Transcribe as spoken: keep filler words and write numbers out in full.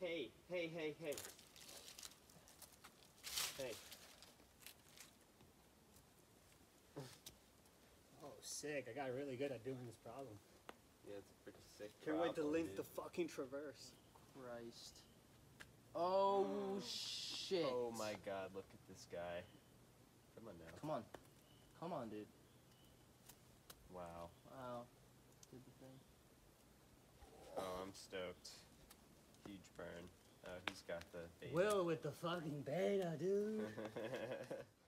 Hey, hey, hey, hey. Hey. Oh, sick. I got really good at doing this problem. Yeah, it's a pretty sick Can't problem, wait to link dude. the fucking traverse. Christ. Oh, shit. Oh my god, look at this guy. Come on now. Come on. Come on, dude. Wow. Wow. Did the thing. Oh, I'm stoked. Huge burn. Oh, he's got the beta. Will with the fucking beta, dude.